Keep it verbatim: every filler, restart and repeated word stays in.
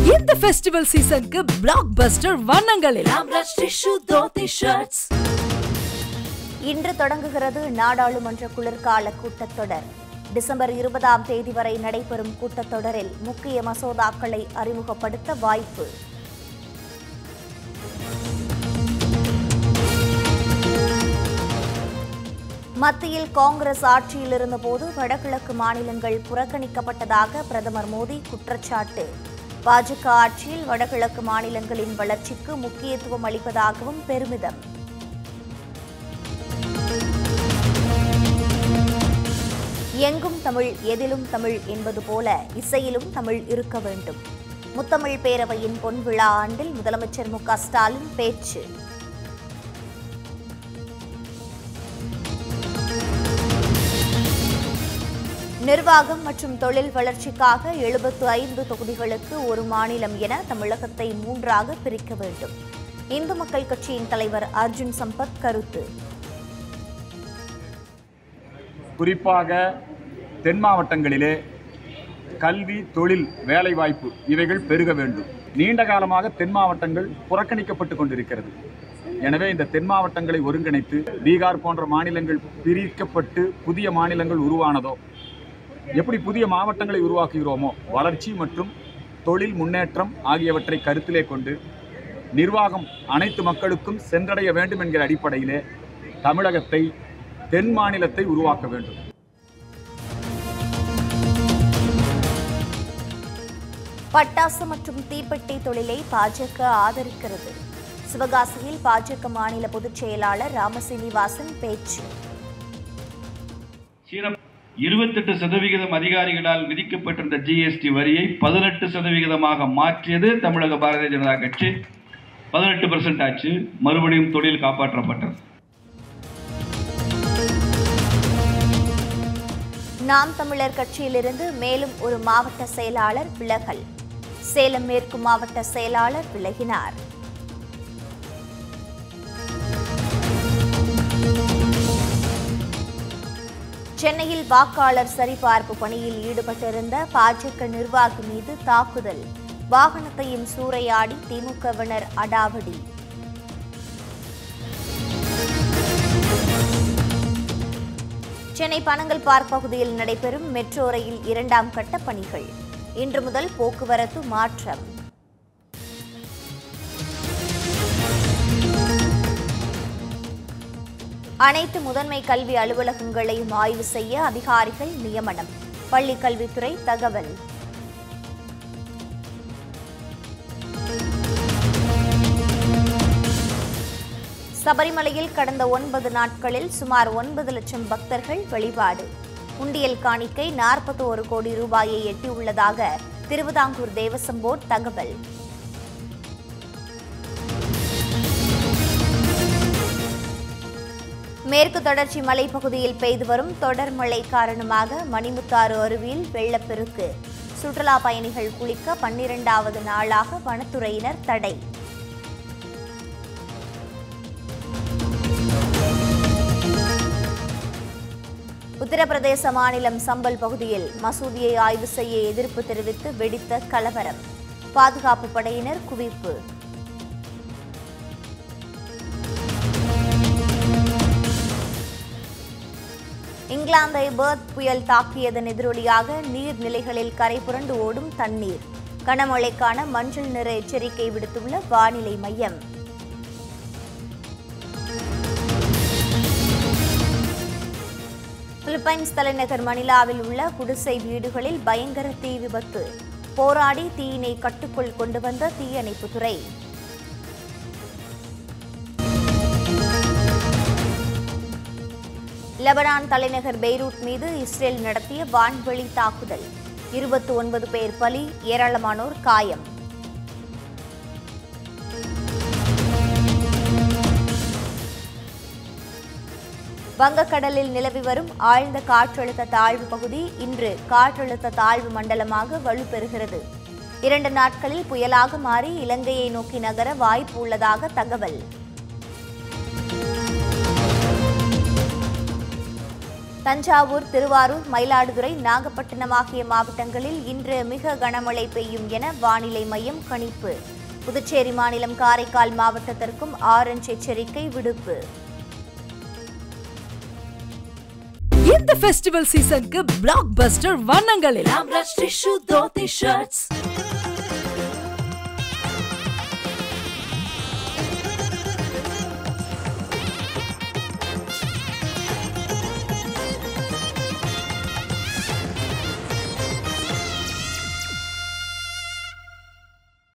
இந்த ஃபெஸ்டிவல் சீசனுக்கு பிளாக் பஸ்டர் வண்ணங்களில் ஆம்ரஷ் டிஷ்யூ தோத்தி ஷர்ட்ஸ். இன்று தொடங்குகிறது நாடாளுமன்ற குளிர்கால கூட்டத்தொடர். டிசம்பர் இருபதாம் தேதி வரை நடைபெறும் கூட்டத்தொடரில் முக்கிய மசோதாக்களை அறிமுகப்படுத்த வாய்ப்பு. மத்தியில் காங்கிரஸ் ஆட்சியில் இருந்தபோது வடகிழக்கு மாநிலங்கள் புறக்கணிக்கப்பட்டதாக பிரதமர் மோடி குற்றச்சாட்டு. பாஜக ஆட்சியில் வடகிழக்கு மாநிலங்களின் வளர்ச்சிக்கு முக்கியத்துவம் அளிப்பதாகவும் பெருமிதம். எங்கும் தமிழ் எதிலும் தமிழ் என்பது போல இசையிலும் தமிழ் இருக்க வேண்டும். முத்தமிழ் பேரவையின் பொன்விழா ஆண்டில் முதலமைச்சர் மு க ஸ்டாலின் பேச்சு. நிர்வாகம் மற்றும் தொழில் வளர்ச்சிக்காக எழுபத்து ஐந்து தொகுதிகளுக்கு ஒரு மாநிலம் என தமிழகத்தை மூன்றாக பிரிக்க வேண்டும். இந்து மக்கள் கட்சியின் தலைவர் அர்ஜுன் சம்பத் கருத்து. குறிப்பாக தென் மாவட்டங்களிலே கல்வி, தொழில், வேலைவாய்ப்பு இவைகள் பெருக வேண்டும். நீண்ட காலமாக தென் மாவட்டங்கள் புறக்கணிக்கப்பட்டு கொண்டிருக்கிறது. எனவே இந்த தென் மாவட்டங்களை ஒருங்கிணைத்து பீகார் போன்ற மாநிலங்கள் பிரிக்கப்பட்டு புதிய மாநிலங்கள் உருவானதோ, எப்படி புதிய மாவட்டங்களை உருவாக்குகிறோமோ, வளர்ச்சி மற்றும் தொழில் முன்னேற்றம் ஆகியவற்றை கருத்திலே கொண்டு நிர்வாகம் அனைத்து மக்களுக்கும் சென்றடைய வேண்டும் என்கிற அடிப்படையிலே தமிழகத்தை, தென் மாநிலத்தை உருவாக்க வேண்டும். பட்டாசு மற்றும் தீப்பெட்டி தொழிலை பாஜக ஆதரிக்கிறது. சிவகாசியில் பாஜக மாநில பொதுச் செயலாளர் ராமசீனிவாசன் பேச்சு. இருபத்தெட்டு சதவிகிதம் அதிகாரிகளால் விதிக்கப்பட்டிருந்த ஜிஎஸ்டி வரியை பதினெட்டு சதவிகிதமாக மாற்றியது தமிழக பாரதிய ஜனதா கட்சி. பதினெட்டு பர்சன்ட் ஆச்சு. மறுபடியும் தொழில் காப்பாற்றப்பட்டது. நாம் தமிழர் கட்சியிலிருந்து மேலும் ஒரு மாவட்ட செயலாளர் விலகல். சேலம் மேற்கு மாவட்ட செயலாளர் விலகினார். சென்னையில் வாக்காளர் சரிபார்ப்பு பணியில் ஈடுபட்டிருந்த பாஜக நிர்வாகி மீது தாக்குதல். வாகனத்தையும் சூறையாடி திமுகவினர் அடாவடி. சென்னை பனங்கல் பார்க் பகுதியில் நடைபெறும் மெட்ரோ ரயில் இரண்டாம் கட்ட பணிகள். இன்று முதல் போக்குவரத்து மாற்றம். அனைத்து முதன்மை கல்வி அலுவலகங்களையும் ஆய்வு செய்ய அதிகாரிகள் நியமனம். பள்ளிக் கல்வித்துறை தகவல். சபரிமலையில் கடந்த ஒன்பது நாட்களில் சுமார் ஒன்பது லட்சம் பக்தர்கள் வழிபாடு. உண்டியல் காணிக்கை நாற்பத்தி ஒரு கோடி ரூபாயை எட்டியுள்ளதாக திருவிதாங்கூர் தேவசம் போர்டு தகவல். மேற்கு தொடர்ச்சி மலைப்பகுதியில் பெய்து வரும் தொடர் மழை காரணமாக மணிமுத்தாறு அருவியில் வெள்ளப்பெருக்கு. சுற்றுலா பயணிகள் குளிக்க பன்னிரண்டாவது நாளாக வனத்துறையினர் தடை. உத்தரப்பிரதேச மாநிலம் சம்பல் பகுதியில் மசூதியை ஆய்வு செய்ய எதிர்ப்பு தெரிவித்து வெடித்த கலவரம். பாதுகாப்பு படையினர் குவிப்பு. இங்கிலாந்தை பெர்த் புயல் தாக்கியதன் எதிரொலியாக நீர்நிலைகளில் கரை புரண்டு ஓடும் தண்ணீர். கனமழைக்கான மஞ்சள் நிற எச்சரிக்கை விடுத்துள்ள வானிலை மையம். பிலிப்பைன்ஸ் தலைநகர் மணிலாவில் உள்ள குடிசை வீடுகளில் பயங்கர தீ விபத்து. போராடி தீயினை கட்டுக்குள் கொண்டு வந்த தீயணைப்புத்துறை. லெபனான் தலைநகர் பெய்ரூட் மீது இஸ்ரேல் நடத்திய வான்வெளி தாக்குதல். இருபத்தி ஒன்பது பேர் பலி, ஏராளமானோர் காயம். வங்கக்கடலில் நிலவி வரும் ஆழ்ந்த காற்றழுத்த தாழ்வு பகுதி இன்று காற்றழுத்த தாழ்வு மண்டலமாக வலுப்பெறுகிறது. இரண்டு நாட்களில் புயலாக மாறி இலங்கையை நோக்கி நகர வாய்ப்பு உள்ளதாக தகவல். தஞ்சாவூர், திருவாரூர், மயிலாடுதுறை, நாகப்பட்டினம் ஆகிய மாவட்டங்களில் இன்று மிக கனமழை பெய்யும் என வானிலை மையம் கணிப்பு. புதுச்சேரி மாநிலம் காரைக்கால் மாவட்டத்திற்கும் ஆரஞ்சு எச்சரிக்கை விடுப்பு. இந்த ஃபெஸ்டிவல் சீசனுக்கு பிளாக் பஸ்டர் வண்ணங்கள் எல்லாம் டிஷ்யூ தோத்தி ஷர்ட்ஸ்.